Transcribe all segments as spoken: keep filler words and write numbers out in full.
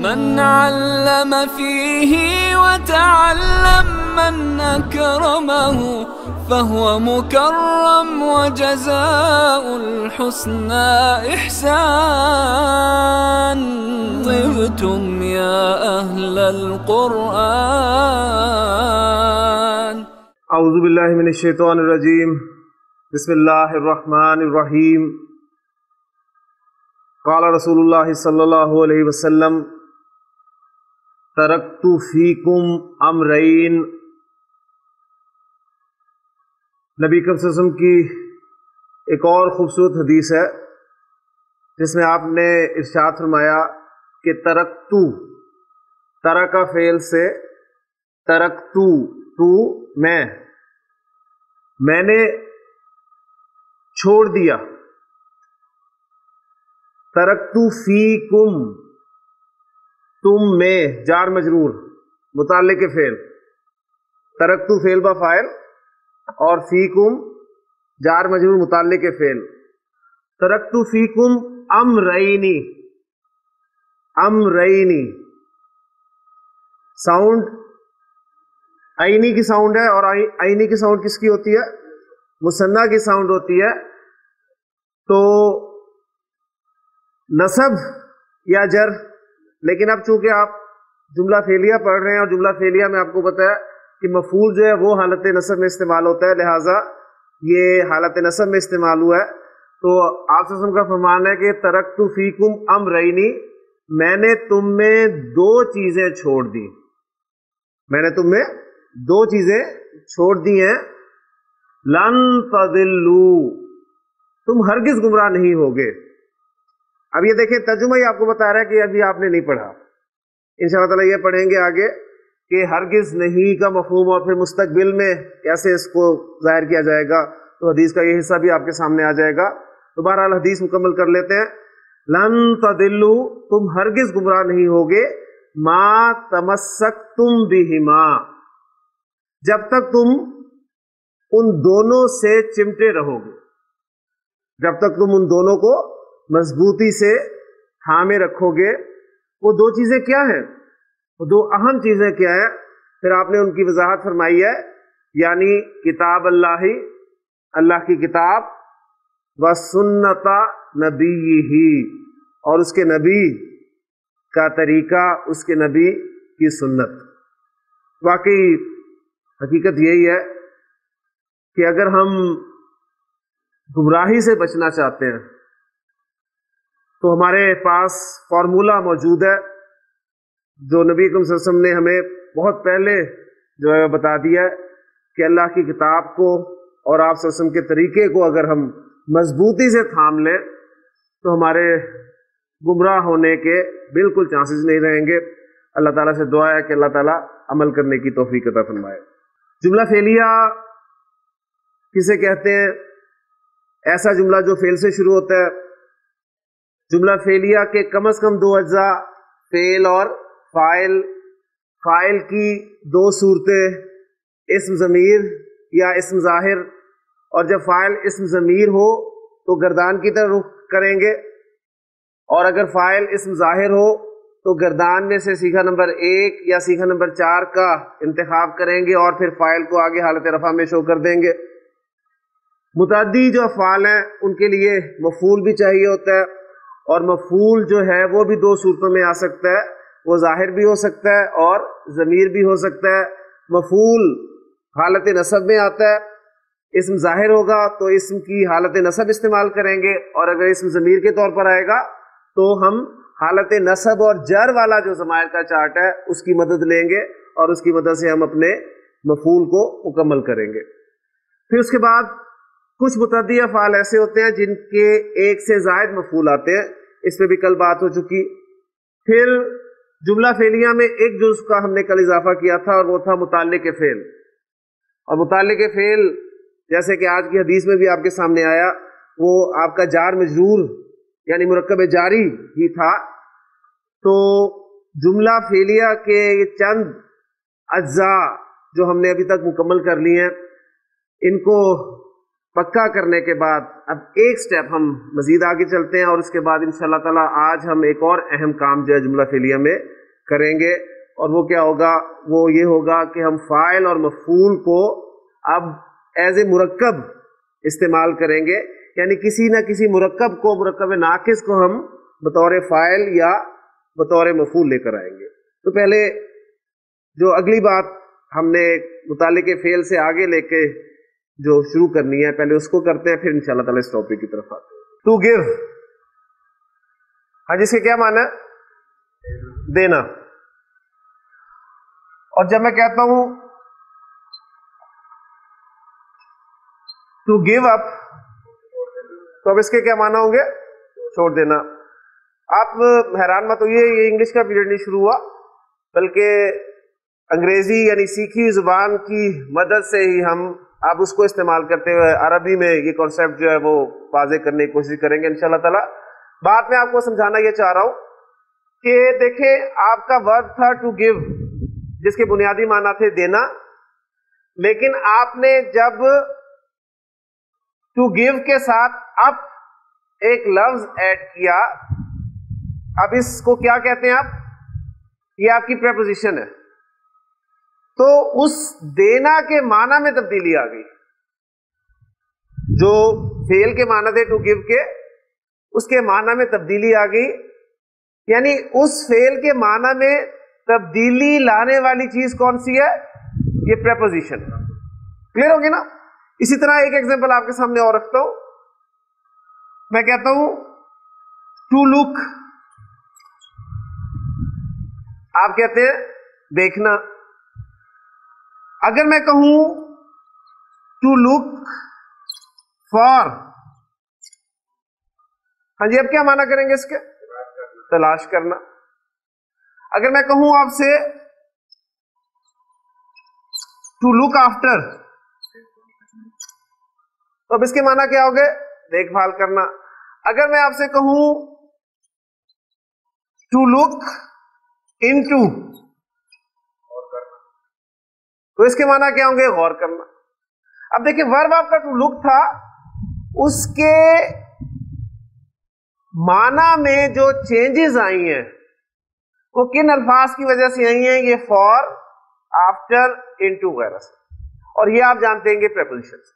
من علم فيه وتعلم من أكرمه فهو مكرم وجزاء الحسنى إحسان. طبتم يا أهل القرآن. اعوذ باللہ من الشیطان الرجیم. بسم اللہ الرحمن الرحیم. قال رسول اللہ صلی اللہ علیہ وسلم ترکت فیکم امرین. نبی کریم صلی اللہ علیہ وسلم کی ایک اور خوبصورت حدیث ہے جس میں آپ نے ارشاد فرمایا کہ ترکتو، ترکا فعل سے ترکتو، تو میں میں نے چھوڑ دیا. ترکتو فیکم، تم میں، جار مجرور متعلق فعل، ترکتو فعل با فاعل اور فیکم جار مجرور متعلق فعل. ترکتو فیکم امرینی، امرینی ساؤنڈ آئینی کی ساؤنڈ ہے، اور آئینی کی ساؤنڈ کس کی ہوتی ہے؟ مثنیٰ کی ساؤنڈ ہوتی ہے. تو نصب یا جر، لیکن اب چونکہ آپ جملہ فعلیہ پڑھ رہے ہیں اور جملہ فعلیہ میں آپ کو پتہ ہے کہ مفعول جو ہے وہ حالت نصب میں استعمال ہوتا ہے، لہٰذا یہ حالت نصب میں استعمال ہوا ہے. تو آپ صلی اللہ علیہ وسلم کا فرمان ہے کہ ترکت فیکم امرینی، میں نے تم میں دو چیزیں چھوڑ دی، میں نے تم میں دو چیزیں چھوڑ دی ہیں. لن تضلوا، تم ہرگز گمراہ نہیں ہوگے. اب یہ دیکھیں ترجمہ ہی آپ کو بتا رہا ہے کہ ابھی آپ نے نہیں پڑھا. انشاءاللہ تعالیٰ یہ پڑھیں گے آگے کہ ہرگز نہیں کا مفہوم اور پھر مستقبل میں کیسے اس کو ظاہر کیا جائے گا، تو حدیث کا یہ حصہ بھی آپ کے سامنے آ جائے گا. تو بہرحال حدیث مکمل کر لیتے ہیں. لن تضلوا، تم ہرگز گمراہ نہیں ہوگے، ما تمسکتم بہما، جب تک تم ان دونوں سے چمٹے رہو گے، جب تک تم ان دونوں کو مضبوطی سے تھامے رکھو گے. وہ دو چیزیں کیا ہیں؟ وہ دو اہم چیزیں کیا ہیں؟ پھر آپ نے ان کی وضاحت فرمائی ہے، یعنی کتاب اللہ، اللہ کی کتاب، و سنت نبی، اور اس کے نبی کا طریقہ، اس کے نبی کی سنت. واقعی حقیقت یہی ہے کہ اگر ہم گمراہی سے بچنا چاہتے ہیں تو ہمارے پاس فارمولہ موجود ہے جو نبی کریم صلی اللہ علیہ وسلم نے ہمیں بہت پہلے جو ہے بتا دیا ہے کہ اللہ کی کتاب کو اور آپ صلی اللہ علیہ وسلم کے طریقے کو اگر ہم مضبوطی سے تھام لیں تو ہمارے گمراہ ہونے کے بالکل چانسز نہیں رہیں گے. اللہ تعالیٰ سے دعا ہے کہ اللہ تعالیٰ عمل کرنے کی توفیق عطا فرمائے. جملہ فعلیہ کسے کہتے ہیں؟ ایسا جملہ جو فعل سے شروع ہوتا ہے. جملہ فعلیہ کے کم از کم دو اجزاء، فعل اور فاعل. فاعل کی دو صورتیں، اسم ضمیر یا اسم ظاہر، اور جب فاعل اسم ضمیر ہو تو گردان کی طرف رخ کریں گے، اور اگر فاعل اسم ظاہر ہو تو گردان میں سے سیغہ نمبر ایک یا سیغہ نمبر چار کا انتخاب کریں گے اور پھر فاعل کو آگے حالت رفع میں شو کر دیں گے. متعدی جو افعال ہیں ان کے لیے مفعول بھی چاہیے ہوتا ہے، اور مفعول جو ہے وہ بھی دو صورتوں میں آ سکتا ہے، وہ ظاہر بھی ہو سکتا ہے اور ضمیر بھی ہو سکتا ہے. مفعول حالت نصب میں آتا ہے، اسم ظاہر ہوگا تو اسم کی حالت نصب استعمال کریں گے، اور اگر اسم ضمیر کے طور پر آئے گا تو ہم حالت نصب اور جر والا جو ضمائر کا چارٹ ہے اس کی مدد لیں گے اور اس کی مدد سے ہم اپنے مفعول کو مکمل کریں گے. پھر اس کے بعد کچھ متعدی افعال ایسے ہوتے ہیں جن کے ایک سے زائد مفعول آتے ہیں، اس پہ بھی کل بات ہو چکی. پھر جملہ فعلیہ میں ایک جز کا ہم نے کل اضافہ کیا تھا اور وہ تھا متعلق فعل. اور متعلق فعل جیسے کہ آج کی حدیث میں بھی آپ کے سامنے آیا، وہ آپ کا جار مجرور یعنی مرکب جاری ہی تھا. تو جملہ فعلیہ کے چند اجزاء جو ہم نے ابھی تک مکمل کر لی ہیں، ان کو پکا کرنے کے بعد اب ایک سٹیپ ہم مزید آگے چلتے ہیں، اور اس کے بعد انشاءاللہ تعالی آج ہم ایک اور اہم کام جو ہے جملہ فعلیہ میں کریں گے, اور وہ کیا ہوگا, وہ یہ ہوگا کہ ہم فاعل اور مفعول کو اب ایز اے مرکب استعمال کریں گے, یعنی کسی نہ کسی مرکب کو, مرکب ناقص کو ہم بطور فاعل یا بطور مفعول لے کر آئیں گے. تو پہلے جو اگلی بات ہم نے متعلق فعل سے آگے لے کے جو شروع کرنی ہے, پہلے اس کو کرتے ہیں, پھر انشاءاللہ تعالی اس ٹاپک کی طرف آتے ہیں. ٹو گیو, ہاں جس کے کیا معنی ہے, دینا. اور جب میں کہتا ہوں ٹو گیو اپ, تو اب اس کے کیا معنی ہوں گے, چھوڑ دینا. آپ حیران مت ہوئیے, یہ انگلش کا پیریڈ نہیں شروع ہوا, بلکہ انگریزی یعنی سیکھی زبان کی مدد سے ہی ہم اب اس کو استعمال کرتے ہوئے عربی میں یہ کانسیپٹ جو ہے وہ واضح کرنے کی کوشش کریں گے انشاءاللہ تعالی. بات میں آپ کو سمجھانا یہ چاہ رہا ہوں کہ دیکھیں, آپ کا ورب تھا ٹو گیو, جس کے بنیادی معنی تھے دینا, لیکن آپ نے جب ٹو گیو کے ساتھ اب ایک لفظ ایڈ کیا, اب اس کو کیا کہتے ہیں آپ, یہ آپ کی پریپوزیشن ہے, تو اس دینا کے معنی میں تبدیلی آ گئی. جو فعل کے معنی تھے ٹو گیو کے, اس کے معنی میں تبدیلی آ گئی, یعنی اس فعل کے معنی میں تبدیلی لانے والی چیز کون سی ہے, یہ پریپوزیشن. کلیئر ہوگی نا. اسی طرح ایک ایگزامپل آپ کے سامنے اور رکھتا ہوں, میں کہتا ہوں ٹو لک, آپ کہتے ہیں دیکھنا. اگر میں کہوں ٹو لک فار, ہاں جی اب کیا معنی کریں گے اس کے, تلاش کرنا. اگر میں کہوں آپ سے ٹو لک آفٹر, تو اب اس کے معنی کیا ہوگے, دیکھ بھال کرنا. اگر میں آپ سے کہوں ٹو لک انٹو, تو اس کے معنی کیا ہوں گے, غور کرنا. اب دیکھیں ورب آپ کا ٹو لک تھا, اس کے معنی میں جو چینجز آئی ہیں وہ کن الفاظ کی وجہ سے آئی ہیں, یہ فار, آفٹر, انٹو وغیرہ سے, اور یہ آپ جانتے ہیں گے پریپوزیشن سے.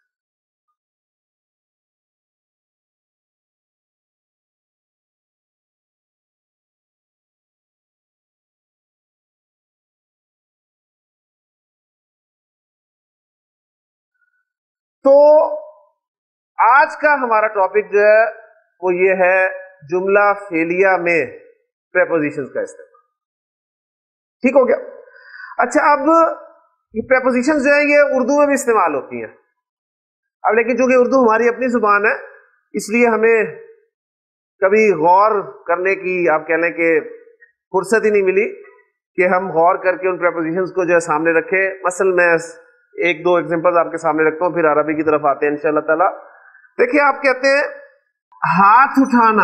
تو آج کا ہمارا ٹاپک جو ہے وہ یہ ہے جملہ فعلیہ میں پریپوزیشنز کا استعمال. ٹھیک ہو گیا. اچھا, اب یہ پریپوزیشنز جو ہیں یہ اردو میں بھی استعمال ہوتی ہیں. اب لیکن چونکہ اردو ہماری اپنی زبان ہے, اس لیے ہمیں کبھی غور کرنے کی آپ کہہ لیں کہ فرصت ہی نہیں ملی کہ ہم غور کر کے ان پریپوزیشنز کو جو ہے سامنے رکھیں. مثلا میں ایک دو ایگزامپل آپ کے سامنے رکھتا ہوں, پھر عربی کی طرف آتے ہیں انشاءاللہ تعالی. دیکھیے آپ کہتے ہیں ہاتھ اٹھانا,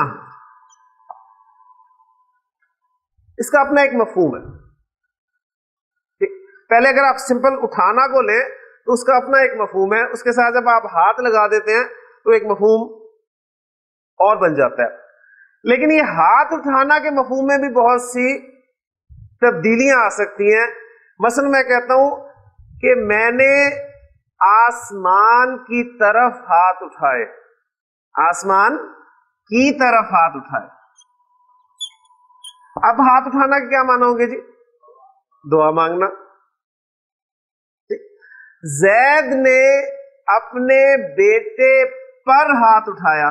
اس کا اپنا ایک مفہوم ہے. پہلے اگر آپ سمپل اٹھانا کو لیں تو اس کا اپنا ایک مفہوم ہے, اس کے ساتھ جب آپ ہاتھ لگا دیتے ہیں تو ایک مفہوم اور بن جاتا ہے. لیکن یہ ہاتھ اٹھانا کے مفہوم میں بھی بہت سی تبدیلیاں آ سکتی ہیں. مثلا میں کہتا ہوں کہ میں نے آسمان کی طرف ہاتھ اٹھائے, آسمان کی طرف ہاتھ اٹھائے. اب ہاتھ اٹھانا کے کیا معنی ہوں گے جی, دعا مانگنا. زید نے اپنے بیٹے پر ہاتھ اٹھایا.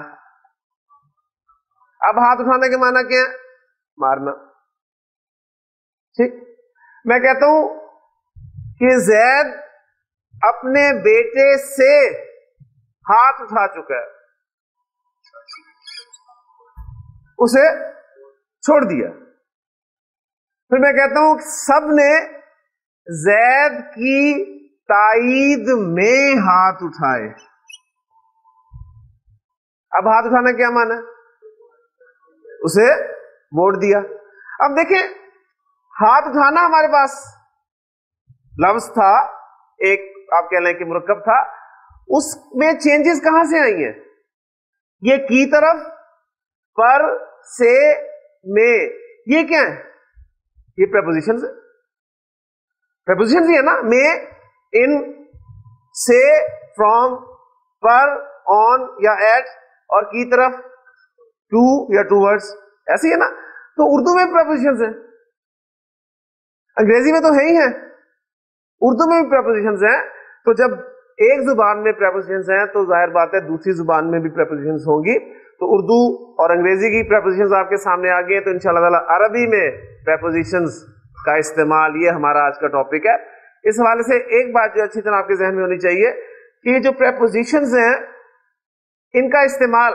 اب ہاتھ اٹھانے کے معنی کیا ہے, مارنا. ٹھیک, میں کہتا ہوں کہ زید اپنے بیٹے سے ہاتھ اٹھا چکا ہے, اسے چھوڑ دیا. پھر میں کہتا ہوں سب نے زید کی تائید میں ہاتھ اٹھائے. اب ہاتھ اٹھانا کیا مانا ہے, اسے ووٹ دیا. اب دیکھیں ہاتھ اٹھانا ہمارے پاس لفظ تھا, ایک آپ کہہ لیں کہ مرکب تھا, اس میں چینجز کہاں سے آئی ہیں, یہ کی طرف, پر, سے, میں, یہ کیا ہے, یہ prepositions ہے, prepositions ہی ہے نا, میں, in, سے, from, پر, on یا at, اور کی طرف to یا towards, ایسے ہی ہے نا. تو اردو میں prepositions ہیں, انگریزی میں تو ہے ہی ہیں, اردو میں بھی prepositions ہیں. تو جب ایک زبان میں prepositions ہیں تو ظاہر بات ہے دوسری زبان میں بھی prepositions ہوں گی. تو اردو اور انگریزی کی prepositions آپ کے سامنے آ گئی ہیں, تو انشاءاللہ تعالی عربی میں prepositions کا استعمال, یہ ہمارا آج کا ٹاپک ہے. اس حوالے سے ایک بات جو اچھی طرح آپ کے ذہن میں ہونی چاہیے کہ یہ جو prepositions ہیں ان کا استعمال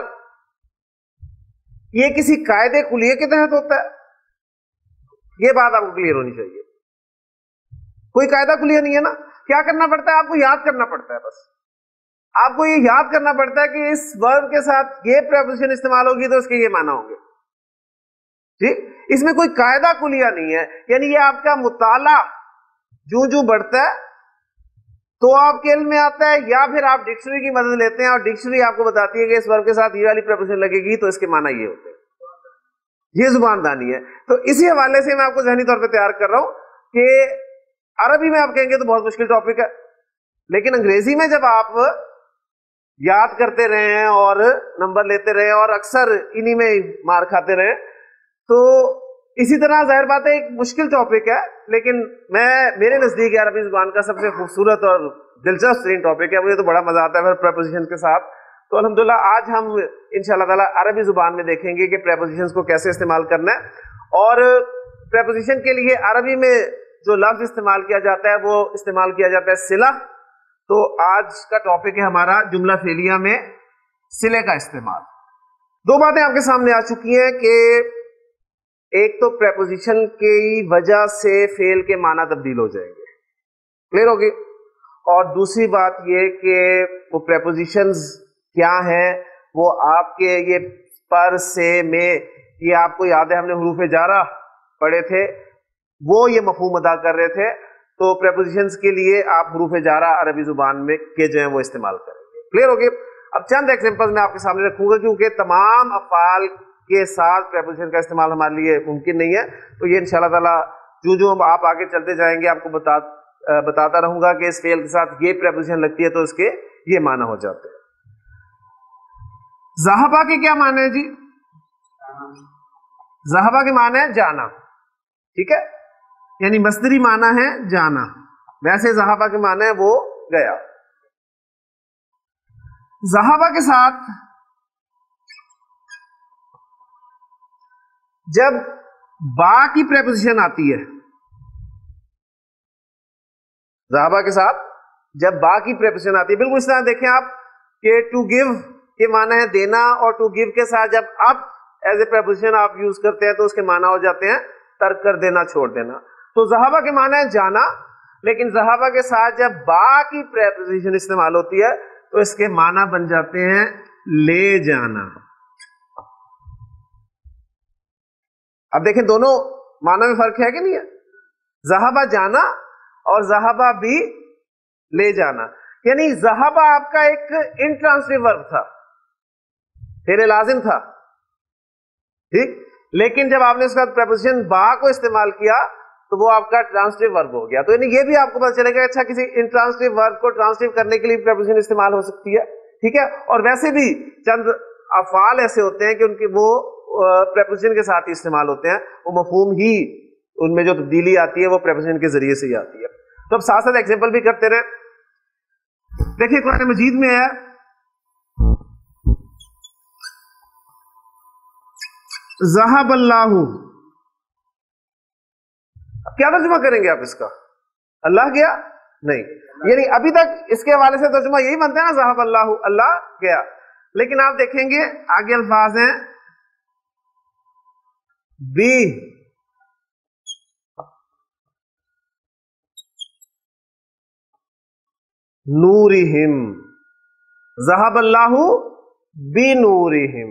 یہ کسی قاعدے کلیے کے تحت ہوتا ہے, یہ بات آپ کو کلیئر ہونی چاہیے. کوئی قاعدہ کلیئر نہیں ہے نا. کیا کرنا پڑتا ہے, آپ کو یاد کرنا پڑتا ہے, بس آپ کو یہ یاد کرنا پڑتا ہے کہ اس ورب کے ساتھ یہ preposition استعمال ہوگی تو اس کے یہ معنی ہوں گے. ٹھیک, اس میں کوئی قاعدہ کلیہ نہیں ہے. یعنی یہ آپ کا مطالعہ جو جو بڑھتا ہے تو آپ کے علم میں آتا ہے, یا پھر آپ ڈکشنری کی مدد لیتے ہیں اور ڈکشنری آپ کو بتاتی ہے کہ اس ورب کے ساتھ یہ والی preposition لگے گی تو اس کے معنی یہ ہوتے ہیں. یہ زبان دانی ہے. تو اسی حوالے سے میں آپ کو ذہنی طور پہ تیار کر رہا ہوں کہ عربی میں آپ کہیں گے تو بہت مشکل ٹاپک ہے, لیکن انگریزی میں جب آپ یاد کرتے رہے ہیں اور نمبر لیتے رہے اور اکثر انہی میں مار کھاتے رہے, تو اسی طرح ظاہر بات ہے ایک مشکل ٹاپک ہے, لیکن میں میرے نزدیک عربی زبان کا سب سے خوبصورت اور دلچسپ ترین ٹاپک ہے. مجھے تو بڑا مزہ آتا ہے پریپوزیشن کے ساتھ. تو الحمدللہ آج ہم انشاءاللہ تعالی عربی زبان میں دیکھیں گے کہ پریپوزیشنز کو کیسے استعمال کرنا ہے, اور پریپوزیشن کے لیے عربی میں جو لفظ استعمال کیا جاتا ہے وہ استعمال کیا جاتا ہے صلہ. تو آج کا ٹاپک ہے ہمارا جملہ فعلیہ میں صلے کا استعمال. دو باتیں آپ کے سامنے آ چکی ہیں کہ ایک تو پریپوزیشن کی وجہ سے فعل کے معنی تبدیل ہو جائیں گے, کلیئر ہوگی, اور دوسری بات یہ کہ وہ پریپوزیشنز کیا ہیں, وہ آپ کے یہ پر, سے, میں, یہ آپ کو یاد ہے ہم نے حروف جارہ پڑھے تھے, وہ یہ مفہوم ادا کر رہے تھے. تو پریپوزیشنز کے لیے آپ حروف جارہ عربی زبان میں کے جو ہیں وہ استعمال کریں گے, کلیئر ہوگی. اب چند ایگزامپل میں آپ کے سامنے رکھوں گا کیونکہ تمام افعال کے ساتھ پریپوزیشن کا استعمال ہمارے لیے ممکن نہیں ہے. تو یہ انشاءاللہ تعالی جو جو ہم آپ آگے چلتے جائیں گے آپ کو بتا بتاتا رہوں گا کہ اس فعل کے ساتھ یہ پریپوزیشن لگتی ہے تو اس کے یہ معنی ہو جاتے ہیں. ذہبہ کے کیا معنی ہے جی؟ ذہبہ کے معنی ہے جانا, ٹھیک ہے, یعنی مصدری معنی ہے جانا. ویسے ذہبہ کے معنی ہے وہ گیا. ذہبہ کے ساتھ جب با کی پریپوزیشن آتی ہے, ذہبہ کے ساتھ جب با کی پریپوزیشن آتی ہے, بالکل اس طرح دیکھیں آپ کہ ٹو گیو کے معنی ہے دینا, اور ٹو گیو کے ساتھ جب اب ایز اے پریپوزیشن آپ یوز کرتے ہیں تو اس کے معنی ہو جاتے ہیں ترک کر دینا, چھوڑ دینا. تو ذہبہ کے معنی ہے جانا, لیکن ذہبہ کے ساتھ جب با کی پریپوزیشن استعمال ہوتی ہے تو اس کے معنی بن جاتے ہیں لے جانا. اب دیکھیں دونوں معنی میں فرق ہے کہ نہیں ہے, ذہبہ جانا اور ذہبہ بھی لے جانا. یعنی ذہبہ آپ کا ایک انٹرانسٹیو ورب تھا, فعل لازم تھا, ٹھیک, لیکن جب آپ نے اس کا پریپوزیشن با کو استعمال کیا تو وہ آپ کا ٹرانسٹیو ورب ہو گیا. تو یعنی یہ بھی آپ کو پتہ چلے گا اچھا کسی انٹرانسٹیو ورب کو ٹرانسٹیو کرنے کے لیے پریپوزیشن استعمال ہو سکتی ہے, ٹھیک ہے. اور ویسے بھی چند افعال ایسے ہوتے ہیں کہ ان کے وہ پریپوزیشن کے ساتھ ہی استعمال ہوتے ہیں, وہ مفہوم ہی ان میں جو تبدیلی آتی ہے وہ پریپوزیشن کے ذریعے سے ہی آتی ہے. تو اب ساتھ ساتھ ایگزامپل بھی کرتے رہے. دیکھیے قرآن مجید میں ہے ذہب اللہ, کیا ترجمہ کریں گے آپ اس کا؟ اللہ گیا نہیں, یعنی ابھی تک اس کے حوالے سے ترجمہ یہی بنتا ہے نا ذہب اللہ, اللہ گیا. لیکن آپ دیکھیں گے آگے الفاظ ہیں بی نورہم, ذہب اللہ بی نورہم.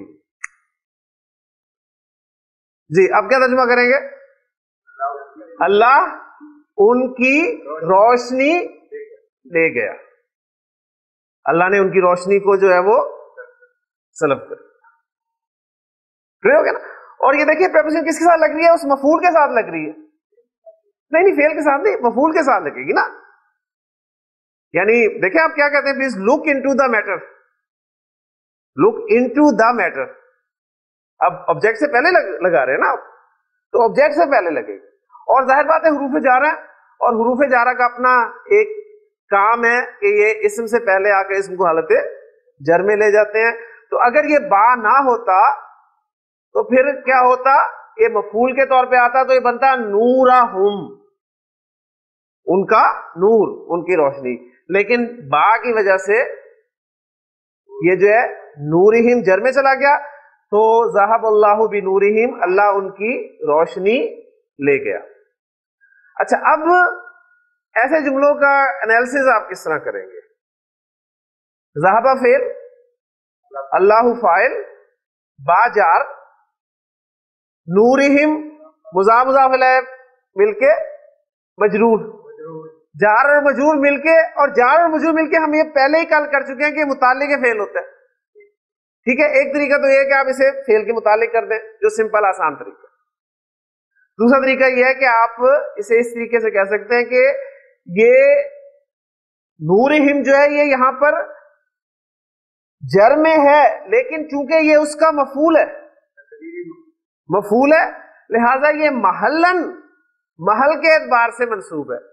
جی اب کیا ترجمہ کریں گے؟ اللہ ان کی روشنی لے گیا, اللہ نے ان کی روشنی کو جو ہے وہ سلب کر دیا. ہو گیا نا. اور یہ دیکھیے پریپوزیشن کس کے ساتھ لگ رہی ہے؟ اس مفعول کے ساتھ لگ رہی ہے. نہیں نہیں فیل کے ساتھ نہیں, مفعول کے ساتھ لگے گی نا. یعنی دیکھیں آپ کیا کہتے ہیں, please look into the matter, look into the matter. اب آبجیکٹ سے پہلے لگا رہے ہیں نا, تو آبجیکٹ سے پہلے لگے گی. اور ظاہر بات ہے حروف جارہ, اور حروف جارہ کا اپنا ایک کام ہے کہ یہ اسم سے پہلے آ کے اسم کو حالت جر میں لے جاتے ہیں. تو اگر یہ با نہ ہوتا تو پھر کیا ہوتا, یہ مفعول کے طور پہ آتا تو یہ بنتا نورہم, ان کا نور, ان کی روشنی. لیکن با کی وجہ سے یہ جو ہے نورہم جر میں چلا گیا, تو ذہب اللہ بنورہم, اللہ ان کی روشنی لے گیا. اچھا اب ایسے جملوں کا انالیسز آپ کس طرح کریں گے؟ ذہب فعل, اللہ فاعل, با جار, نورہم مضاف مضاف الیہ مل کے مجرور, جار اور مجرور مل کے, اور جار اور مجرور مل کے ہم یہ پہلے ہی کل کر چکے ہیں کہ متعلق فعل ہوتا ہے. ٹھیک ہے, ایک طریقہ تو یہ ہے کہ آپ اسے فعل کے متعلق کر دیں, جو سمپل آسان طریقہ. دوسرا طریقہ یہ ہے کہ آپ اسے اس طریقے سے کہہ سکتے ہیں کہ یہ نورہم جو ہے یہ یہاں پر جر میں ہے, لیکن چونکہ یہ اس کا مفعول ہے, مفعول ہے, لہذا یہ محلن, محل کے اعتبار سے منصوب ہے.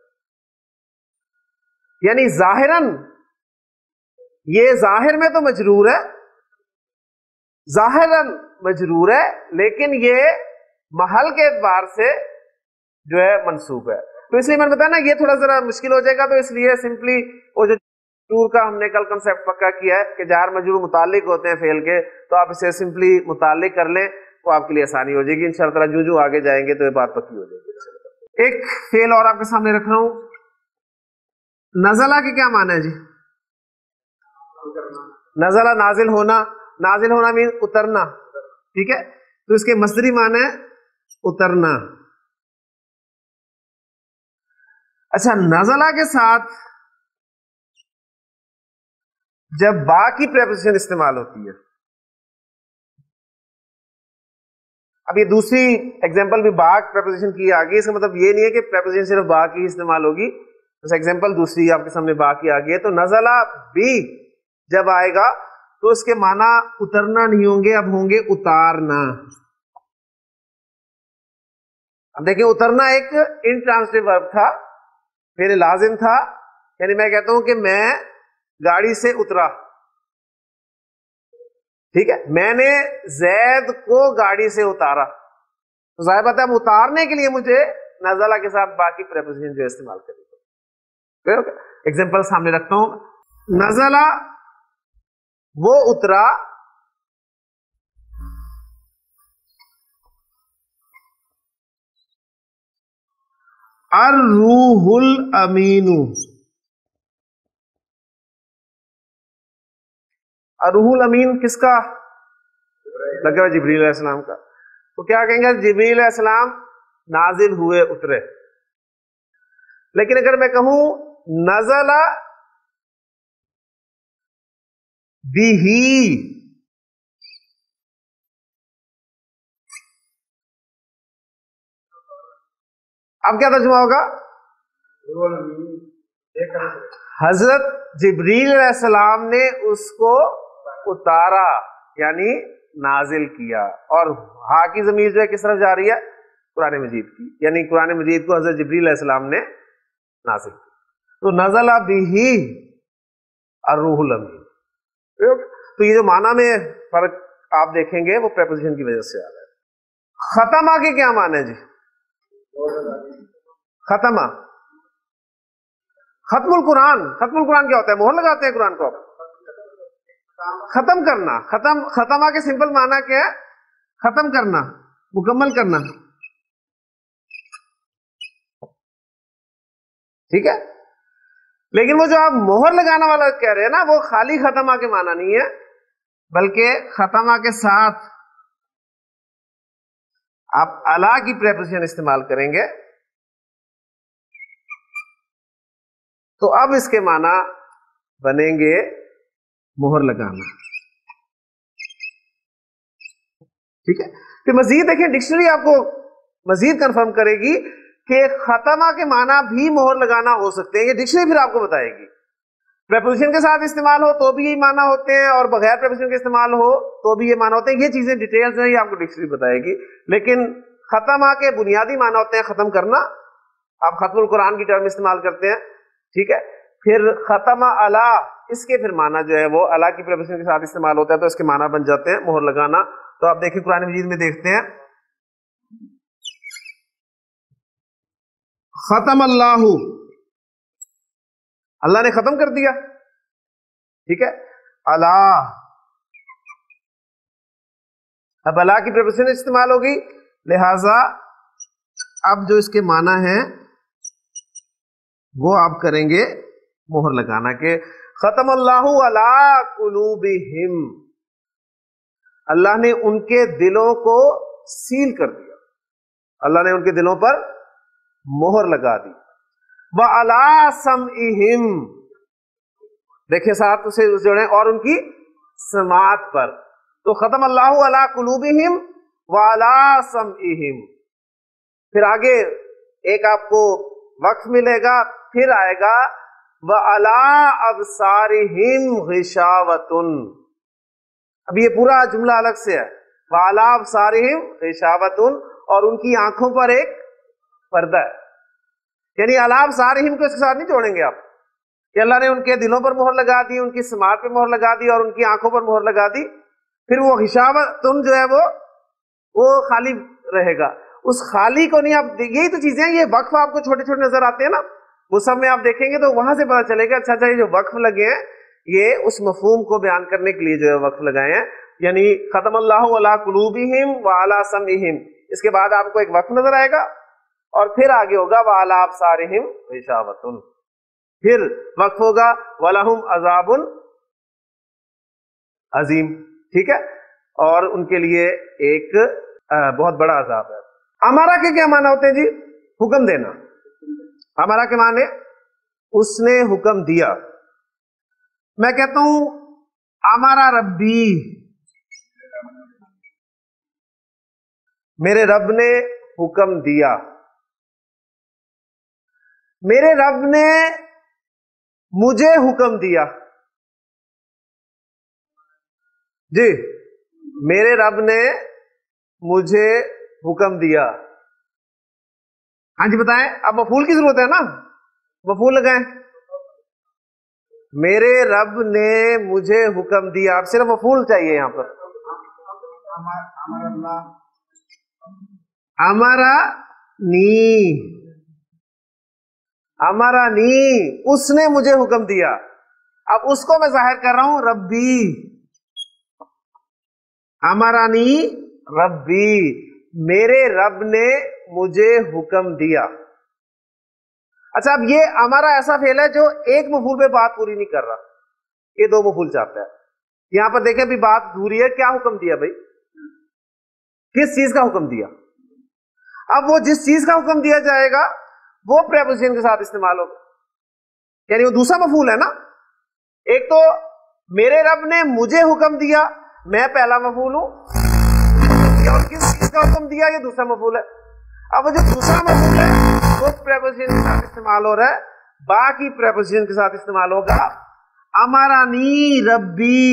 یعنی ظاہراً یہ ظاہر میں تو مجرور ہے, ظاہراً مجرور ہے, لیکن یہ محل کے اعتبار سے جو ہے منصوب ہے. تو اس لیے میں نے بتایا نا یہ تھوڑا ذرا مشکل ہو جائے گا, تو اس لیے سمپلی وہ جو ٹور کا ہم نے کل کنسیپٹ پکا کیا ہے کہ جار مجرور متعلق ہوتے ہیں فعل کے, تو آپ اسے سمپلی متعلق کر لیں تو آپ کے لیے آسانی ہو جائے گی انشاءاللہ تعالیٰ. جو جو آگے جائیں گے تو یہ بات پکی ہو جائے گی. ایک فعل اور آپ کے سامنے رکھ رہا ہوں, نزلہ کے کیا معنی ہے جی؟ نزلہ نازل ہونا, نازل ہونا مین اترنا. ٹھیک ہے, تو اس کے مصدری معنی ہے اترنا. اچھا نزلہ کے ساتھ جب با کی پریپوزیشن استعمال ہوتی ہے, اب یہ دوسری ایگزامپل بھی با پریپوزیشن کی آگئی, اس کا مطلب یہ نہیں ہے کہ پریپوزیشن صرف با کی استعمال ہوگی. بس ایگزامپل دوسری آپ کے سامنے با کی آگئی ہے, تو نزلہ بھی جب آئے گا تو اس کے معنی اترنا نہیں ہوں گے, اب ہوں گے اتارنا. اب دیکھیں اترنا ایک انٹرانسٹیو ورب تھا, پھر لازم تھا, یعنی میں کہتا ہوں کہ میں گاڑی سے اترا. ٹھیک ہے, میں نے زید کو گاڑی سے اتارا. تو ظاہر بات ہے اب اتارنے کے لیے مجھے نزلہ کے ساتھ باقی پریپوزیشن جو استعمال کرنی پڑے. ایگزامپل سامنے رکھتا ہوں, نزلہ وہ اترا, الروح الامین, الروح الامین کس کا لگا ہے؟ جبریل علیہ السلام کا. تو کیا کہیں گے؟ جبریل علیہ السلام نازل ہوئے, اترے. لیکن اگر میں کہوں نزل بہی, اب کیا ترجمہ ہوگا؟ حضرت جبریل علیہ السلام نے اس کو اتارا, یعنی نازل کیا. اور ہا کی ضمیر جو ہے کس طرف جا رہی ہے؟ قرآن مجید کی, یعنی قرآن مجید کو حضرت جبریل علیہ السلام نے نازل کیا. تو نزل بہ الروح الامین. تو یہ جو معنی میں فرق آپ دیکھیں گے وہ پریپوزیشن کی وجہ سے آ رہا ہے. ختمہ کے کیا معنی ہے جی؟ ختمہ, ختم القرآن. ختم القرآن کیا ہوتا ہے؟ مہر لگاتے ہیں قرآن کو, ختم کرنا. ختم, ختمہ کے سمپل معنی کیا ہے؟ ختم کرنا, مکمل کرنا. ٹھیک ہے, لیکن وہ جو آپ مہر لگانا والا کہہ رہے ہیں نا, وہ خالی ختمہ کے معنی نہیں ہے, بلکہ ختمہ کے ساتھ آپ الا کی پریپوزیشن استعمال کریں گے. تو اب اس کے معنی بنیں گے مہر لگانا. ٹھیک ہے, پھر مزید دیکھیں ڈکشنری آپ کو مزید کنفرم کرے گی کہ ختمہ کے معنی بھی مہر لگانا ہو سکتے ہیں، یہ ڈکشنری پھر آپ کو بتائے گی. پریپوزیشن کے ساتھ استعمال ہو تو بھی یہ معنی ہوتے ہیں، اور بغیر پریپوزیشن کے استعمال ہو تو بھی یہ معنی ہوتے ہیں. یہ چیزیں ڈیٹیلز ہیں، یہ آپ کو ڈکشنری بتائے گی. لیکن ختمہ کے بنیادی معنی ہوتے ہیں ختم کرنا. آپ ختم القرآن کی ٹرم استعمال کرتے ہیں، ٹھیک ہے. پھر ختمہ علی، اس کے پھر معنی جو ہے وہ علی کی پریپوزیشن کے ساتھ استعمال ہوتا ہے تو اس کے معنی بن جاتے ہیں مہر لگانا. تو آپ دیکھیں قرآن مجید میں دیکھتے ہیں ختم اللہ، اللہ نے ختم کر دیا، ٹھیک ہے. اللہ، اب اللہ کی پریپوزیشن استعمال ہوگی، لہذا اب جو اس کے معنی ہیں وہ آپ کریں گے مہر لگانا کہ ختم اللہ علی قلوبہم، اللہ نے ان کے دلوں کو سیل کر دیا، اللہ نے ان کے دلوں پر مہر لگا دی. وَعَلَىٰ سَمْعِهِمْ، دیکھیں ساتھ اسے جوڑیں، اور ان کی سماعت پر. تو ختم اللہ علی قلوبہم وَعَلَىٰ سَمْعِهِمْ. پھر آگے ایک آپ کو وقف ملے گا، پھر آئے گا وَعَلَىٰ أَبْصَارِهِمْ غِشَاوَةٌ. اب یہ پورا جملہ الگ سے ہے. وَعَلَىٰ أَبْصَارِهِمْ غِشَاوَةٌ، اور ان کی آنکھوں پر ایک پردہ ہے. یعنی عَلَىٰ أَبْصَارِهِمْ کو اس کے ساتھ نہیں جوڑیں گے آپ کہ اللہ نے ان کے دلوں پر مہر لگا دی، ان کی سماعت پہ مہر لگا دی، اور ان کی آنکھوں پر مہر لگا دی. پھر وہ غشاوۃ جو ہے وہ وہ خالی رہے گا. اس خالی کو نہیں آپ، یہی تو چیزیں ہیں، یہ وقف آپ کو چھوٹے چھوٹے نظر آتے ہیں نا، وہ سب میں آپ دیکھیں گے تو وہاں سے پتا چلے گا اچھا اچھا یہ جو وقف لگے ہیں یہ اس مفہوم کو بیان کرنے کے لیے جو ہے وقف لگائے ہیں. یعنی ختم اللہ علی قلوبہم وعلی سمعہم، اس کے بعد آپ کو ایک وقف نظر آئے گا، اور پھر آگے ہوگا وعلی ابصارہم غشاوۃ، پھر وقف ہوگا وَلَهُمْ عَذَابٌ عظیم، ٹھیک ہے، اور ان کے لیے ایک بہت بڑا عذاب ہے. ہمارا کے کیا معنی ہوتے ہیں جی؟ حکم دینا. ہمارا کے معنی اس نے حکم دیا. میں کہتا ہوں ہمارا ربی، میرے رب نے حکم دیا، میرے رب نے مجھے حکم دیا. جی، میرے رب نے مجھے حکم دیا. ہاں جی بتائیں، اب مفعول کی ضرورت ہے نا، مفعول لگائیں. میرے رب نے مجھے حکم دیا، اب صرف مفعول چاہیے یہاں پر. ہمارا نی، ہمارا نی، اس نے مجھے حکم دیا. اب اس کو میں ظاہر کر رہا ہوں ربی، ہمارا نی ربی، میرے رب نے مجھے حکم دیا. اچھا، اب یہ ہمارا ایسا فعل ہے جو ایک مفعول پہ بات پوری نہیں کر رہا، یہ دو مفعول چاہتا ہے. یہاں پر دیکھیں بھی بات پوری ہے. کیا حکم دیا بھائی؟ کس چیز کا حکم دیا؟ اب وہ جس چیز کا حکم دیا جائے گا وہ پریپوزیشن کے ساتھ استعمال ہوگا، یعنی وہ دوسرا مفعول ہے نا. ایک تو میرے رب نے مجھے حکم دیا، میں پہلا مفعول ہوں، اور کس چیز کا حکم دیا یہ دوسرا مفعول ہے. اب وہ جو دوسرا مفعول ہے وہ پریپوزیشن کے ساتھ استعمال ہو رہا ہے، باقی پریپوزیشن کے ساتھ استعمال ہوگا امرانی ربی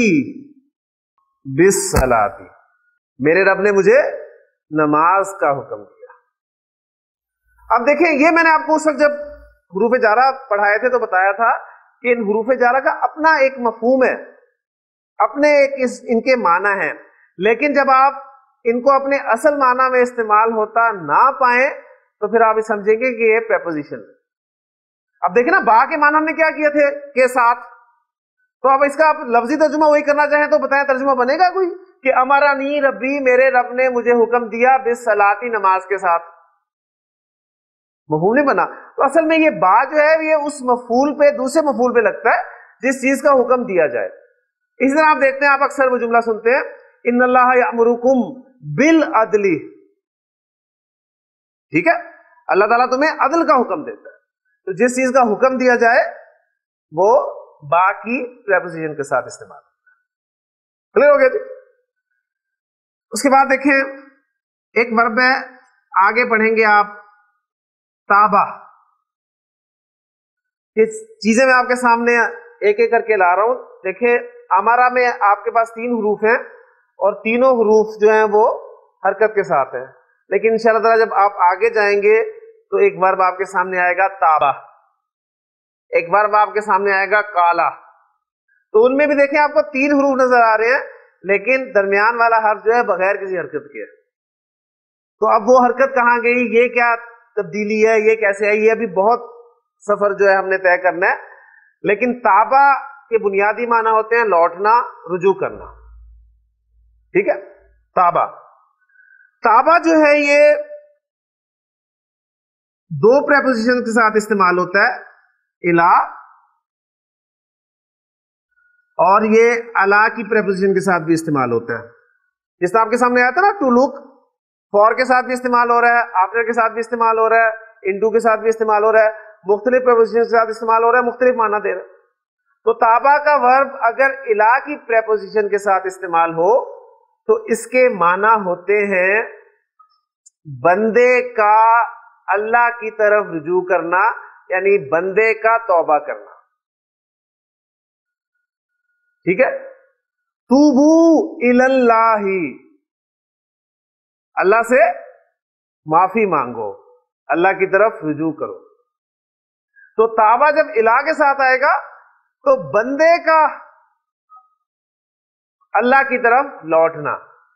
بالصلاۃ، میرے رب نے مجھے نماز کا حکم دیا. اب دیکھیں، یہ میں نے آپ کو اس وقت جب حروف جارہ پڑھائے تھے تو بتایا تھا کہ ان حروف جارہ کا اپنا ایک مفہوم ہے، اپنے ایک ان کے معنی ہیں، لیکن جب آپ ان کو اپنے اصل معنی میں استعمال ہوتا نہ پائیں تو پھر آپ سمجھیں گے کہ یہ پریپوزیشن. اب دیکھیں نا، با کے معنی ہم نے کیا کیا تھے کے ساتھ، تو اب اس کا آپ لفظی ترجمہ وہی کرنا چاہیں تو بتائیں ترجمہ بنے گا کوئی کہ امرانی ربی، میرے رب نے مجھے حکم دیا بالصلاۃ، نماز کے ساتھ. مفعول نہیں بنا. تو اصل میں یہ با جو ہے یہ اس مفعول پہ، دوسرے مفعول پہ لگتا ہے جس چیز کا حکم دیا جائے. اسی طرح آپ دیکھتے ہیں، آپ اکثر وہ جملہ سنتے ہیں ان اللہ یأمرکم بالعدل، ٹھیک ہے، اللہ تعالیٰ تمہیں عدل کا حکم دیتا ہے. تو جس چیز کا حکم دیا جائے وہ باقی پریپوزیشن کے ساتھ استعمال ہوتا ہے. کلیئر ہو گیا جی؟ اس کے بعد دیکھیں ایک ورب ہے، آگے پڑھیں گے آپ ताबा, ये चीजें मैं आपके सामने एक एक करके ला रहा हूं. देखिए अमारा में आपके पास तीन हरूफ हैं और तीनों हरूफ जो हैं वो हरकत के साथ हैं, लेकिन इंशाअल्लाह ताला जब आप आगे जाएंगे तो एक वर्ब आपके सामने आएगा ताबा, एक वर्ब आपके सामने आएगा काला. तो उनमें भी देखें आपको तीन हरूफ नजर आ रहे हैं, लेकिन दरमियान वाला हर्फ जो है बगैर किसी हरकत के. तो अब वो हरकत कहाँ गई, ये क्या तब्दीली है, ये कैसे है, ये अभी बहुत सफर जो है हमने तय करना है. लेकिन ताबा के बुनियादी माना होते हैं लौटना, रुजू करना. ठीक है. ताबा ताबा जो है ये दो प्रेपोजिशन के साथ इस्तेमाल होता है, इला और ये अला की प्रेपोजिशन के साथ भी इस्तेमाल होता है. जिस तरह आपके सामने आया था ना, टू लुक, फॉर के साथ भी इस्तेमाल हो रहा है, आफ्टर के साथ भी इस्तेमाल हो रहा है, इनटू के साथ भी इस्तेमाल हो रहा है, मुख्तलिफ प्रेपोजिशन के साथ इस्तेमाल हो रहा है, मुख्तलिफ माना दे रहा है. तो ताबा का वर्ब अगर इला की प्रेपोजिशन के साथ इस्तेमाल हो तो इसके माना होते हैं बंदे का अल्लाह की तरफ रुजू करना, यानी बंदे का तौबा करना. ठीक है. तूबू इलल्लाही, अल्लाह से माफी मांगो, अल्लाह की तरफ रुजू करो. तो ताबा जब इला के साथ आएगा तो बंदे का अल्लाह की तरफ लौटना,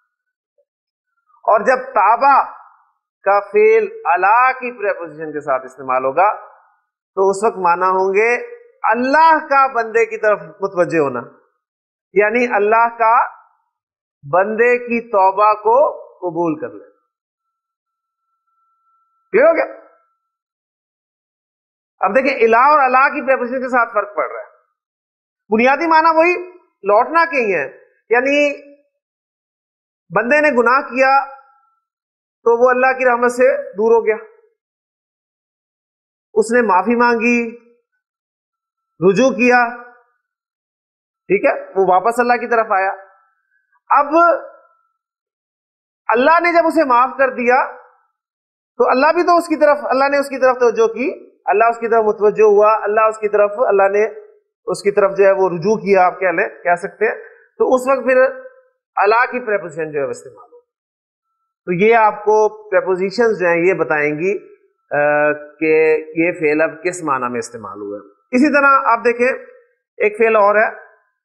और जब ताबा का फेल अला की प्रेपोजिशन के साथ इस्तेमाल होगा तो उस वक्त माना होंगे अल्लाह का बंदे की तरफ मुतवज्जे होना, यानी अल्लाह का बंदे की तौबा को कबूल कर ले. क्लियर हो गया? अब देखिए इला और अला की प्रेपोजिशन के साथ फर्क पड़ रहा है. बुनियादी माना वही लौटना के ही है, यानी बंदे ने गुनाह किया तो वो अल्लाह की रहमत से दूर हो गया, उसने माफी मांगी, रुजू किया, ठीक है, वो वापस अल्लाह की तरफ आया. अब अल्लाह ने जब उसे माफ कर दिया तो अल्लाह भी तो उसकी तरफ, अल्लाह ने उसकी तरफ तवज्जो की, अल्लाह उसकी तरफ मुतवज्जो हुआ, अल्लाह उसकी तरफ, अल्लाह ने उसकी तरफ जो है वो रुजू किया, आप कह लें, कह सकते हैं. तो उस वक्त फिर अला की प्रेपोजिशन जो है इस्तेमाल हो. तो ये आपको प्रेपोजिशंस जो है ये बताएंगी कि ये फेल अब किस माना में इस्तेमाल हुआ है. इसी तरह आप देखें एक फेल और है,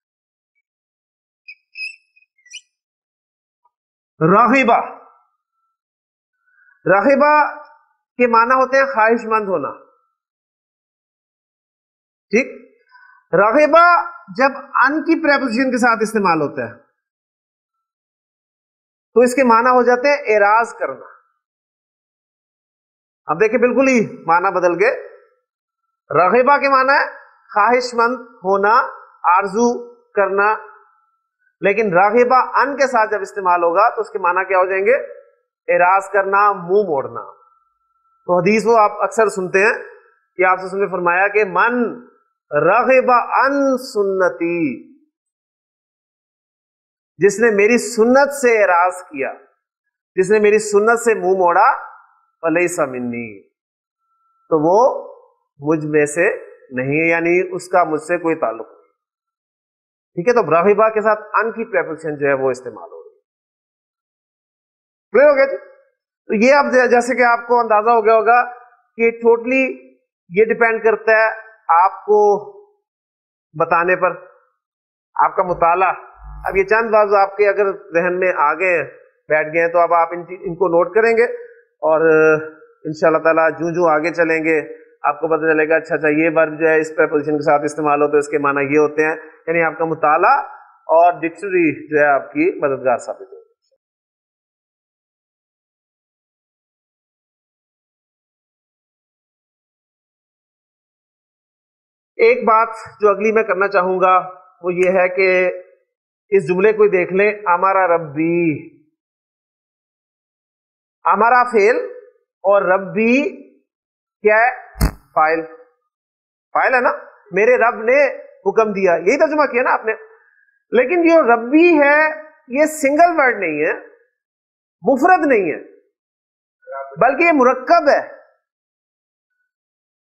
रागिबा. रागिबा के माना होते हैं ख्वाहिशमंद होना. ठीक. रागिबा जब अन की प्रेपोजिशन के साथ इस्तेमाल होता है तो इसके माना हो जाते हैं एराज करना. अब देखिए बिल्कुल ही माना बदल गए. रागिबा के माना है ख्वाहिशमंद होना, आरजू करना, लेकिन रागिबा अन के साथ जब इस्तेमाल होगा तो उसके माना क्या हो जाएंगे, एराज करना, मुंह मोड़ना. तो हदीस वो आप अक्सर सुनते हैं कि आपसे सुनने फरमाया कि मन रागिबा अन सुन्नती, जिसने मेरी सुन्नत से एराज किया, जिसने मेरी सुन्नत से मुंह मोड़ा, फलैसा मिन्नी, तो वो मुझ में से नहीं है, यानी उसका मुझसे कोई ताल्लुक नहीं. ठीक है. तो रागिबा के साथ अन की प्रेपोजिशन जो है वो इस्तेमाल हो रही है. क्लियर हो गया जी? तो ये अब जैसे कि आपको अंदाजा हो गया होगा कि टोटली ये डिपेंड करता है आपको बताने पर, आपका मुताला. अब ये चंद बात आपके अगर जहन में आ गए, बैठ गए, तो अब आप इन, इनको नोट करेंगे और इंशाअल्लाह ताला जूं जूं आगे चलेंगे आपको पता चलेगा अच्छा अच्छा ये वर्ब जो है इस प्रेपोजिशन के साथ इस्तेमाल होते हैं, इसके माना ये होते हैं. यानी आपका मुताला और डिक्शनरी जो है आपकी मददगार साबित होगी. एक बात जो अगली मैं करना चाहूंगा वो ये है कि इस जुमले को देख लें, हमारा रब्बी, हमारा फेल और रब्बी क्या है, फाइल. फाइल है ना, मेरे रब ने हुक्म दिया, यही तर्जुमा किया ना आपने. लेकिन जो रब्बी है ये सिंगल वर्ड नहीं है, मुफरद नहीं है, बल्कि ये मुरक्कब है.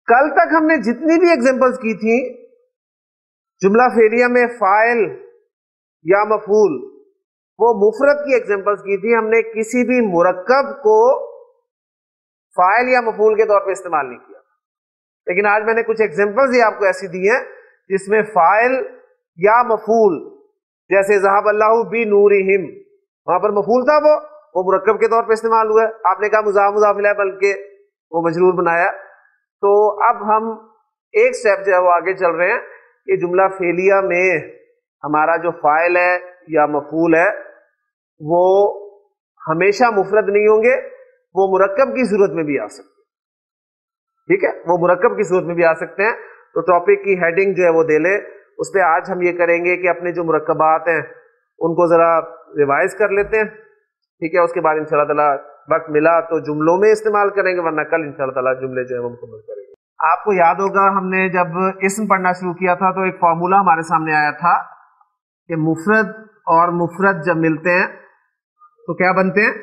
کل تک ہم نے جتنی بھی ایگزامپلس کی تھی جملہ فعلیہ میں فاعل یا مفعول، وہ مفرد کی ایگزامپلس کی تھی. ہم نے کسی بھی مرکب کو فاعل یا مفعول کے طور پہ استعمال نہیں کیا. لیکن آج میں نے کچھ ایگزامپلز یہ آپ کو ایسی دی ہیں جس میں فاعل یا مفعول، جیسے ذہب اللہ بنورہم، وہاں پر مفعول تھا، وہ وہ مرکب کے طور پہ استعمال ہوا ہے. آپ نے کہا مضاف مضاف الیہ بلکہ وہ مجرور بنایا. تو اب ہم ایک سٹیپ جو ہے وہ آگے چل رہے ہیں کہ جملہ فعلیہ میں ہمارا جو فاعل ہے یا مفعول ہے وہ ہمیشہ مفرد نہیں ہوں گے، وہ مرکب کی صورت میں بھی آ سکتے ہیں. ٹھیک ہے، وہ مرکب کی صورت میں بھی آ سکتے ہیں. تو ٹاپک کی ہیڈنگ جو ہے وہ دے لے. اس پہ آج ہم یہ کریں گے کہ اپنے جو مرکبات ہیں ان کو ذرا ریوائز کر لیتے ہیں. ٹھیک ہے، اس کے بعد انشاءاللہ تعالیٰ وقت ملا تو جملوں میں استعمال کریں گے، ورنہ کل انشاءاللہ تعالیٰ جملے جو ہے وہ مکمل کریں گے. آپ کو یاد ہوگا ہم نے جب اسم پڑھنا شروع کیا تھا تو ایک فارمولا ہمارے سامنے آیا تھا کہ مفرد اور مفرد جب ملتے ہیں تو کیا بنتے ہیں؟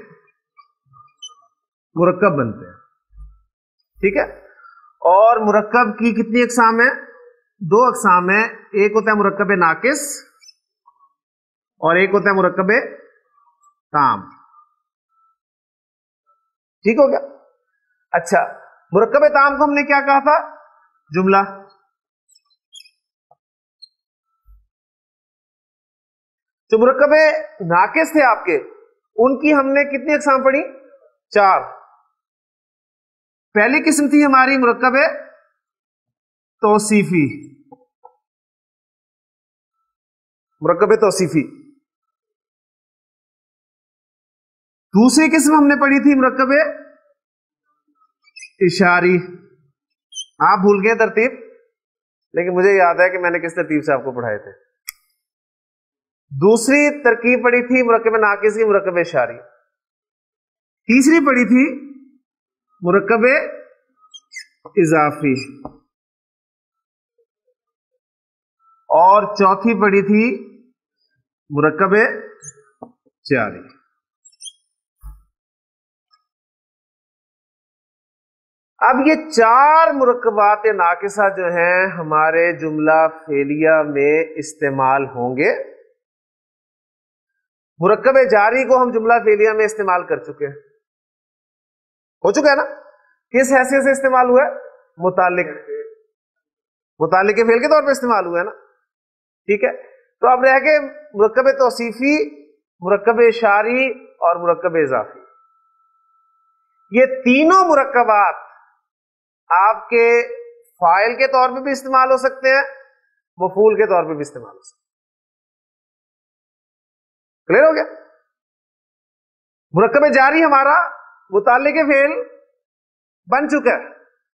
مرکب بنتے ہیں. ٹھیک ہے، اور مرکب کی کتنی اقسام ہیں؟ دو اقسام ہیں. ایک ہوتا ہے مرکب ناقص اور ایک ہوتا ہے مرکب تام. ٹھیک ہو گیا؟ اچھا، مرکب تام کو ہم نے کیا کہا تھا؟ جملہ. جو مرکب ناقص تھے آپ کے، ان کی ہم نے کتنی اقسام پڑھی؟ چار. پہلی قسم تھی ہماری مرکب توصیفی. مرکب توصیفی. دوسری قسم ہم نے پڑھی تھی مرکب اشاری. آپ بھول گئے ترتیب، لیکن مجھے یاد ہے کہ میں نے کس ترتیب سے آپ کو پڑھائے تھے. دوسری ترکیب پڑھی تھی مرکب ناقص کی، مرکب اشاری. تیسری پڑھی تھی مرکب اضافی، اور چوتھی پڑھی تھی مرکب جاری. اب یہ چار مرکبات ناقصہ جو ہیں ہمارے جملہ فعلیہ میں استعمال ہوں گے. مرکب جاری کو ہم جملہ فعلیہ میں استعمال کر چکے ہیں، ہو چکا ہے نا؟ کس حیثیت سے استعمال ہوا ہے؟ متعلق متعلق فعل کے طور پہ استعمال ہوا ہے نا. ٹھیک ہے، تو اب رہ گئے مرکب توصیفی، مرکب اشاری اور مرکب اضافی. یہ تینوں مرکبات آپ کے فاعل کے طور پہ بھی استعمال ہو سکتے ہیں، مفعول کے طور پہ بھی استعمال ہو سکتے ہیں. کلیئر ہو گیا؟ مرکب جاری ہمارا متعلق فعل بن چکا ہے،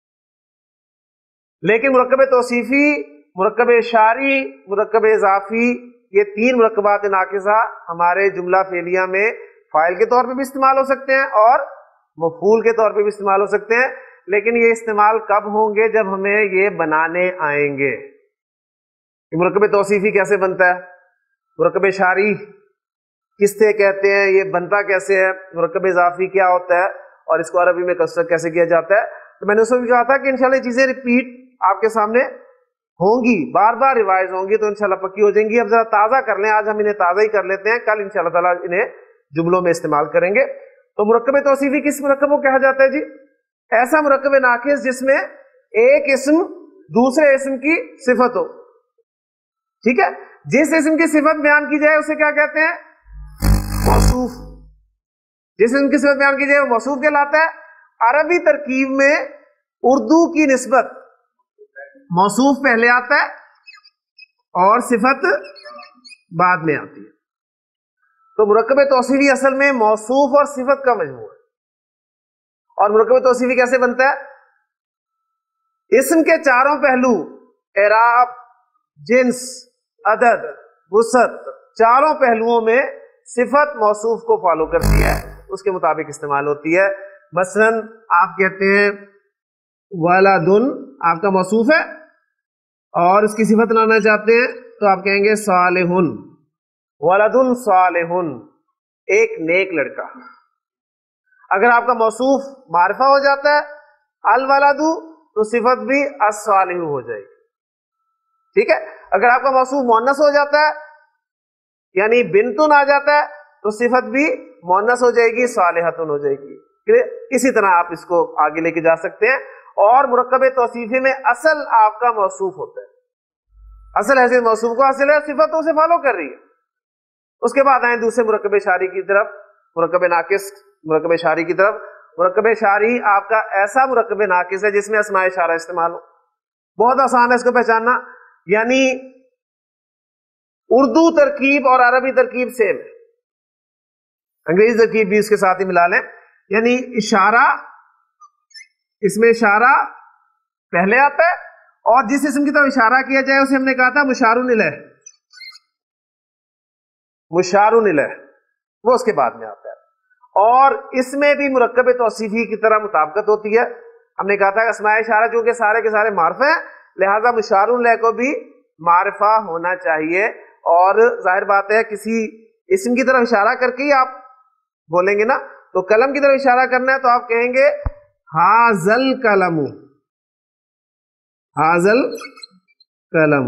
لیکن مرکب توصیفی، مرکب اشاری، مرکب اضافی، یہ تین مرکبات ناقصہ ہمارے جملہ فعلیہ میں فاعل کے طور پہ بھی استعمال ہو سکتے ہیں اور مفعول کے طور پہ بھی استعمال ہو سکتے ہیں. لیکن یہ استعمال کب ہوں گے؟ جب ہمیں یہ بنانے آئیں گے. مرکب توصیفی کیسے بنتا ہے؟ مرکب اشاری کس سے کہتے ہیں؟ یہ بنتا کیسے ہے؟ مرکب اضافی کیا ہوتا ہے اور اس کو عربی میں کنسٹرکٹ کیسے کیا جاتا ہے؟ تو میں نے اس میں بھی کہا تھا کہ انشاءاللہ یہ چیزیں ریپیٹ آپ کے سامنے ہوں گی، بار بار ریوائز ہوں گی، تو انشاءاللہ پکی ہو جائیں گی. اب ذرا تازہ کر لیں، آج ہم انہیں تازہ ہی کر لیتے ہیں، کل انشاءاللہ تعالیٰ انہیں جملوں میں استعمال کریں گے. تو مرکب توصیفی کس مرکب کو کہا جاتا ہے جی؟ ایسا مرکب ناقص جس میں ایک اسم دوسرے اسم کی صفت ہو. ٹھیک ہے، جس اسم کی صفت بیان کی جائے اسے کیا کہتے ہیں؟ موصوف. جس اسم کی صفت بیان کی جائے وہ موصوف کہلاتا ہے. عربی ترکیب میں اردو کی نسبت موصوف پہلے آتا ہے اور صفت بعد میں آتی ہے. تو مرکب توصیفی اصل میں موصوف اور صفت کا مجموعہ ہے. اور مرکب توصیفی کیسے بنتا ہے؟ اسم کے چاروں پہلو، اعراب، جنس، عدد، وسعت، چاروں پہلوؤں میں صفت موصوف کو فالو کرتی ہے، اس کے مطابق استعمال ہوتی ہے. مثلا آپ کہتے ہیں ولدن، آپ کا موصوف ہے اور اس کی صفت لانا چاہتے ہیں تو آپ کہیں گے صالحن. ولدن صالحن، ایک نیک لڑکا. اگر آپ کا موصوف معرفہ ہو جاتا ہے الولد تو صفت بھی الصالح ہو جائے گی. ٹھیک ہے. اگر آپ کا موصوف مؤنث ہو جاتا ہے یعنی بنتن آ جاتا ہے تو صفت بھی مؤنث ہو جائے گی، صالحتن ہو جائے گی. اسی طرح آپ اس کو آگے لے کے جا سکتے ہیں. اور مرکب توصیفی میں اصل آپ کا موصوف ہوتا ہے، اصل حیثیت موصوف کو حاصل ہے، صفت اسے فالو کر رہی ہے. اس کے بعد آئیں دوسرے مرکب شاری کی طرف، مرکب ناقص مرکب شاری کی طرف. مرکب شاری آپ کا ایسا مرکب ناقص ہے جس میں اسماء اشارہ استعمال ہو. بہت آسان ہے اس کو پہچاننا، یعنی اردو ترکیب اور عربی ترکیب سیم ہے، انگریزی ترکیب بھی اس کے ساتھ ہی ملا لیں. یعنی اشارہ، اس میں اشارہ پہلے آتا ہے اور جس اسم کی طرف اشارہ کیا جائے اسے ہم نے کہا تھا مشار الیہ، مشار الیہ وہ اس کے بعد میں آتا ہے. اور اس میں بھی مرکب توصیفی کی طرح مطابقت ہوتی ہے. ہم نے کہا تھا کہ اسماء اشارہ چونکہ سارے کے سارے معرفہ ہیں لہذا مشار الیہ کو بھی معرفہ ہونا چاہیے. اور ظاہر بات ہے کسی اسم کی طرف اشارہ کر کے ہی آپ بولیں گے نا، تو قلم کی طرف اشارہ کرنا ہے تو آپ کہیں گے ہاذل قلم، ہاذل قلم،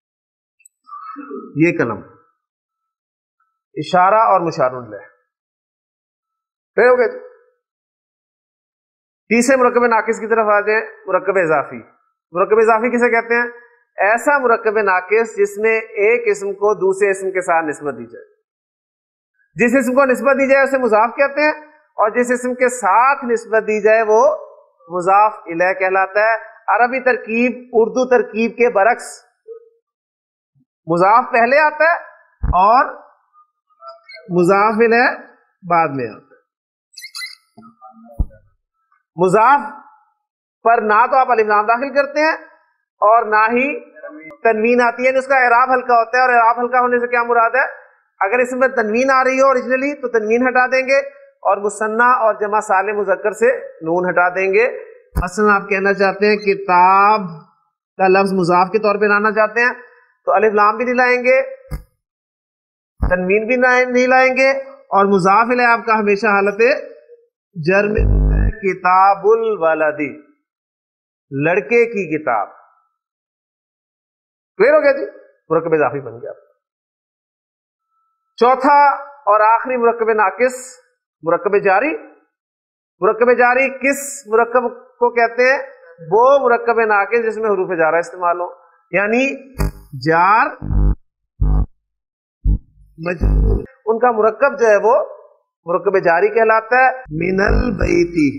یہ قلم. اشارہ اور مشار الیہ ہو گئے. تیسرے مرکب ناقص کی طرف آ جائیں، مرکب اضافی. مرکب اضافی کسے کہتے ہیں؟ ایسا مرکب ناقص جس میں ایک اسم کو دوسرے اسم کے ساتھ نسبت دی جائے. جس اسم کو نسبت دی جائے اسے مضاف کہتے ہیں اور جس اسم کے ساتھ نسبت دی جائے وہ مضاف الیہ کہلاتا ہے. عربی ترکیب اردو ترکیب کے برعکس مضاف پہلے آتا ہے اور مضاف الیہ بعد میں آتا ہے. مضاف پر نہ تو آپ الف لام داخل کرتے ہیں اور نہ ہی تنوین آتی ہے، اس کا اعراب ہلکا ہوتا ہے. اور اعراب ہلکا ہونے سے کیا مراد ہے؟ اگر اس میں تنوین آ رہی ہو اوریجنلی تو تنوین ہٹا دیں گے اور مثنیٰ اور جمع سالم مذکر سے نون ہٹا دیں گے. مثلا آپ کہنا چاہتے ہیں کتاب کا لفظ مضاف کے طور پہ لانا چاہتے ہیں تو الف لام بھی نہیں لائیں گے، تنوین بھی نہیں لائیں گے اور مضاف الیہ آپ کا ہمیشہ حالت جر میں کتاب الولدی، لڑکے کی کتاب. کلیئر ہو گیا جی؟ مرکب اضافی بن گیا. چوتھا اور آخری مرکب ناقص مرکب جاری. مرکب جاری کس مرکب کو کہتے ہیں؟ وہ مرکب ناقص جس میں حروف جارہ استعمال ہو، یعنی جار مجرور، ان کا مرکب جو ہے وہ مرکب جاری کہلاتا ہے. من البیتی،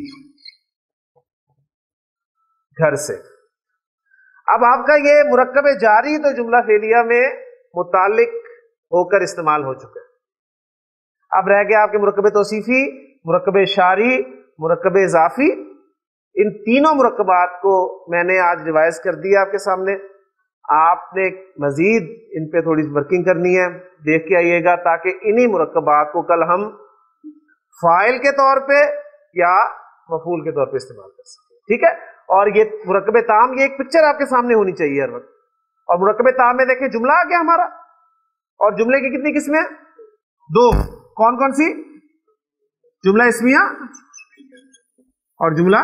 گھر سے. اب آپ کا یہ مرکب جاری تو جملہ فعلیہ میں متعلق ہو کر استعمال ہو چکا ہے. اب رہ گیا آپ کے مرکب توصیفی، مرکب شاری، مرکب اضافی. ان تینوں مرکبات کو میں نے آج ریوائز کر دیا آپ کے سامنے. آپ نے مزید ان پہ تھوڑی ورکنگ کرنی ہے، دیکھ کے آئیے گا تاکہ انہی مرکبات کو کل ہم فاعل کے طور پہ یا مفعول کے طور پہ استعمال کر سکیں. ٹھیک ہے. اور یہ مرکب تام، یہ ایک پکچر آپ کے سامنے ہونی چاہیے ہر وقت. اور مرکب تام میں دیکھیں جملہ آ گیا ہمارا، اور جملے کی کتنی قسمیں؟ دو. کون کون سی؟ جملہ اسمیہ اور جملہ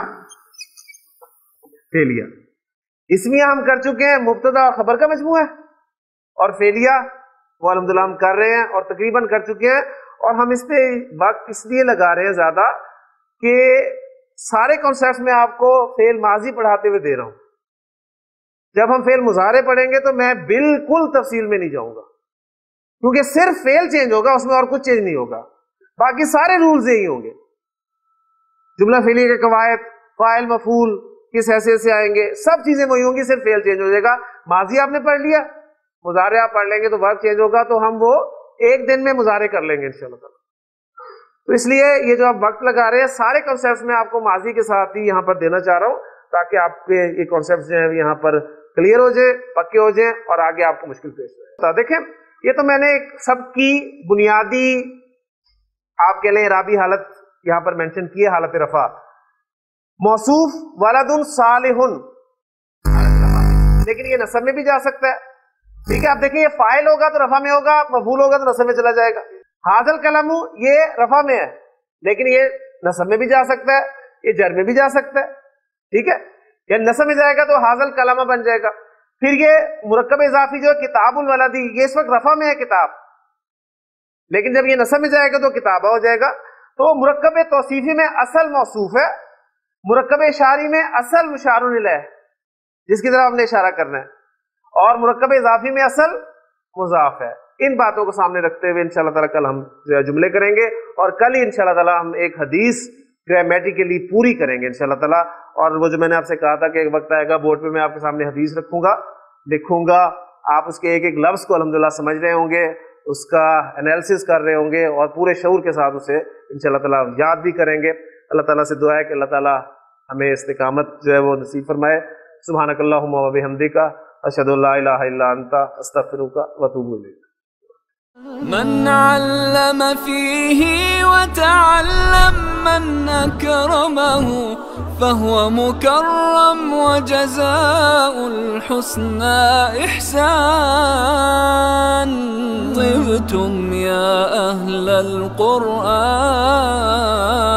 فعلیہ. اسمیہ ہم کر چکے ہیں، مبتدا اور خبر کا مجموعہ ہے، اور فعلیہ وہ الحمدللہ ہم کر رہے ہیں اور تقریباً کر چکے ہیں. اور ہم اس پہ وقت اس لیے لگا رہے ہیں زیادہ کہ سارے کانسیپٹس میں آپ کو فعل ماضی پڑھاتے ہوئے دے رہا ہوں. جب ہم فعل مضارع پڑھیں گے تو میں بالکل تفصیل میں نہیں جاؤں گا، کیونکہ صرف فعل چینج ہوگا، اس میں اور کچھ چینج نہیں ہوگا، باقی سارے رولز یہی ہوں گے. جملہ فعلیہ کے قواعد، فاعل مفعول کس حیثیت سے آئیں گے، سب چیزیں وہی ہوں گی، صرف فعل چینج ہو جائے گا. ماضی آپ نے پڑھ لیا، مضارع آپ پڑھ لیں گے تو ورب چینج ہوگا، تو ہم وہ ایک دن میں مضارع کر لیں گے انشاءاللہ تعالی. تو اس لیے یہ جو آپ وقت لگا رہے ہیں سارے کانسیپٹس میں آپ کو ماضی کے ساتھ ہی یہاں پر دینا چاہ رہا ہوں تاکہ آپ کے یہ کانسیپٹس جو ہیں یہاں پر کلیئر ہو جائے، پکے ہو جائیں اور آگے آپ کو مشکل پیش آئے. دیکھیں یہ تو میں نے سب کی بنیادی آپ کے لیے اعرابی حالت یہاں پر مینشن کی ہے، حالت رفع. موصوف ولد صالح، لیکن یہ نصب میں بھی جا سکتا ہے. ٹھیک ہے. آپ دیکھیں یہ فاعل ہوگا تو رفع میں ہوگا، مفعول ہوگا تو نصب میں چلا جائے گا. حاضل قلم یہ رفع میں ہے لیکن یہ نصب میں بھی جا سکتا ہے، یہ جر میں بھی جا سکتا ہے. ٹھیک ہے. یعنی نصب میں جائے گا تو حاضل کلامہ بن جائے گا. پھر یہ مرکب اضافی جو ہے کتاب الولدی، یہ اس وقت رفع میں ہے کتاب، لیکن جب یہ نصب میں جائے گا تو کتابہ ہو جائے گا. تو مرکب توصیفی میں اصل موصوف ہے، مرکب اشاری میں اصل مشار الیہ جس کی طرف ہم نے اشارہ کرنا ہے، اور مرکب اضافی میں اصل مضاف ہے. ان باتوں کو سامنے رکھتے ہوئے انشاءاللہ تعالیٰ کل ہم جملے کریں گے، اور کل ہی انشاءاللہ تعالیٰ ہم ایک حدیث گرامیٹیکلی پوری کریں گے انشاءاللہ تعالیٰ. اور وہ جو میں نے آپ سے کہا تھا کہ ایک وقت آئے گا بورڈ پہ میں آپ کے سامنے حدیث رکھوں گا، لکھوں گا، آپ اس کے ایک ایک لفظ کو الحمدللہ سمجھ رہے ہوں گے، اس کا انالیسس کر رہے ہوں گے، اور پورے شعور کے ساتھ اسے انشاءاللہ تعالیٰ یاد بھی کریں گے. اللہ تعالیٰ سے دعا ہے کہ اللہ تعالیٰ ہمیں استقامت جو ہے وہ نصیب فرمائے. سبحانک اللہم و بحمدک، اشہد ان لا الہ الا انت، استغفرک و اتوب الیک. من علم فيه وتعلم من أكرمه فهو مكرم وجزاء الحسنى إحسان. طبتم يا أهل القرآن.